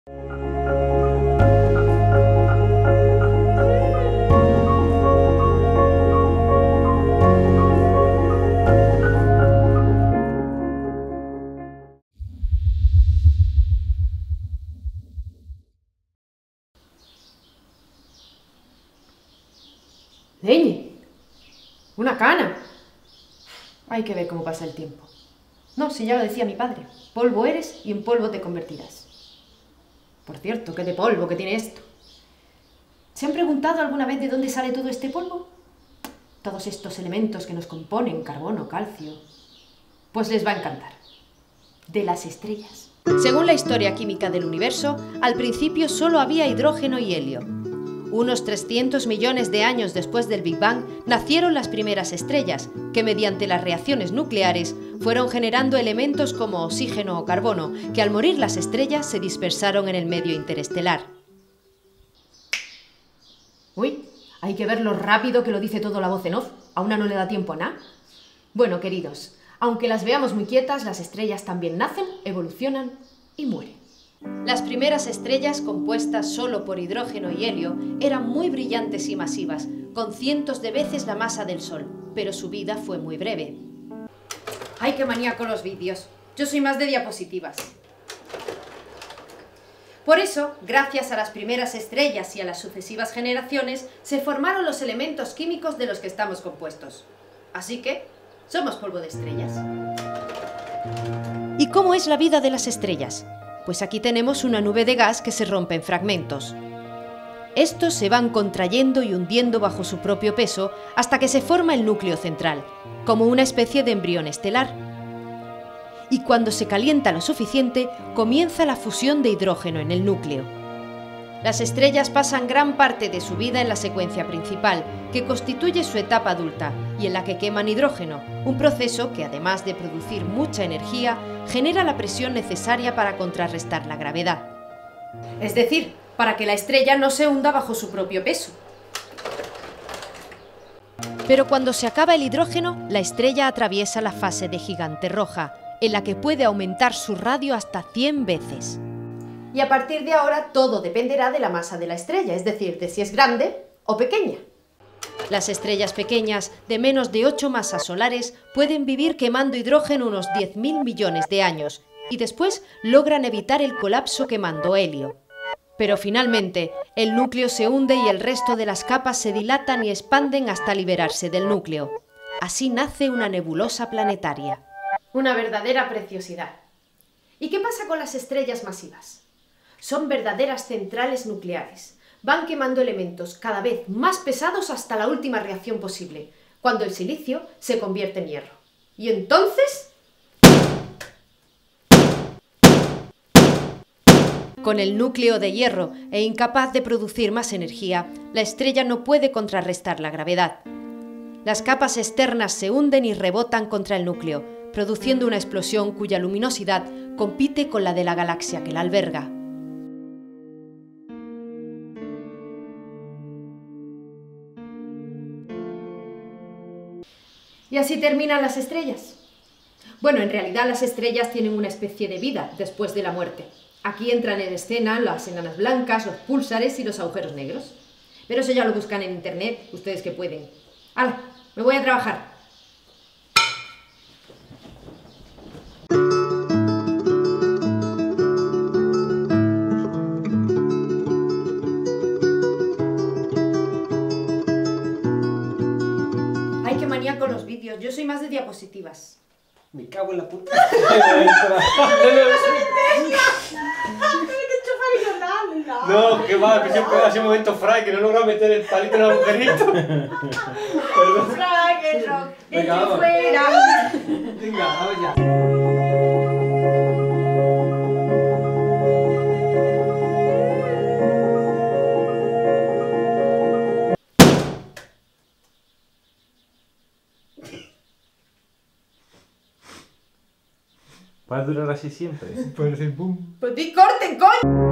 Leñe, una cana. Hay que ver cómo pasa el tiempo. No, si ya lo decía mi padre, polvo eres y en polvo te convertirás. Por cierto, qué de polvo que tiene esto. ¿Se han preguntado alguna vez de dónde sale todo este polvo? Todos estos elementos que nos componen, carbono, calcio. Pues les va a encantar. De las estrellas. Según la historia química del universo, al principio solo había hidrógeno y helio. Unos 300 millones de años después del Big Bang nacieron las primeras estrellas, que mediante las reacciones nucleares fueron generando elementos como oxígeno o carbono, que al morir las estrellas se dispersaron en el medio interestelar. Uy, hay que ver lo rápido que lo dice todo la voz en off. ¿A una no le da tiempo a nada? Bueno, queridos, aunque las veamos muy quietas, las estrellas también nacen, evolucionan y mueren. Las primeras estrellas, compuestas solo por hidrógeno y helio, eran muy brillantes y masivas, con cientos de veces la masa del Sol, pero su vida fue muy breve. ¡Ay, qué manía con los vídeos! Yo soy más de diapositivas. Por eso, gracias a las primeras estrellas y a las sucesivas generaciones, se formaron los elementos químicos de los que estamos compuestos. Así que, somos polvo de estrellas. ¿Y cómo es la vida de las estrellas? Pues aquí tenemos una nube de gas que se rompe en fragmentos. Estos se van contrayendo y hundiendo bajo su propio peso hasta que se forma el núcleo central, como una especie de embrión estelar. Y cuando se calienta lo suficiente, comienza la fusión de hidrógeno en el núcleo. Las estrellas pasan gran parte de su vida en la secuencia principal, que constituye su etapa adulta, y en la que queman hidrógeno, un proceso que, además de producir mucha energía, genera la presión necesaria para contrarrestar la gravedad. Es decir, para que la estrella no se hunda bajo su propio peso. Pero cuando se acaba el hidrógeno, la estrella atraviesa la fase de gigante roja, en la que puede aumentar su radio hasta 100 veces. Y a partir de ahora todo dependerá de la masa de la estrella, es decir, de si es grande o pequeña. Las estrellas pequeñas, de menos de 8 masas solares, pueden vivir quemando hidrógeno unos 10.000 millones de años y después logran evitar el colapso quemando helio. Pero finalmente, el núcleo se hunde y el resto de las capas se dilatan y expanden hasta liberarse del núcleo. Así nace una nebulosa planetaria. Una verdadera preciosidad. ¿Y qué pasa con las estrellas masivas? Son verdaderas centrales nucleares. Van quemando elementos cada vez más pesados hasta la última reacción posible, cuando el silicio se convierte en hierro. Y entonces... Con el núcleo de hierro e incapaz de producir más energía, la estrella no puede contrarrestar la gravedad. Las capas externas se hunden y rebotan contra el núcleo, produciendo una explosión cuya luminosidad compite con la de la galaxia que la alberga. Y así terminan las estrellas. Bueno, en realidad las estrellas tienen una especie de vida después de la muerte. Aquí entran en escena las enanas blancas, los púlsares y los agujeros negros. Pero eso ya lo buscan en internet, ustedes que pueden. ¡Hala! ¡Me voy a trabajar! ¡Ay, qué manía con los vídeos! Yo soy más de diapositivas. Me cago en la puta. No, qué mal, que siempre hace un momento Fry que no logra meter el palito en el agujerito. Fry, que rock, venga, vamos. Fuera. Venga, vamos ya. ¿Va a durar así siempre? Puede ser boom. ¡Pues di corten, coño!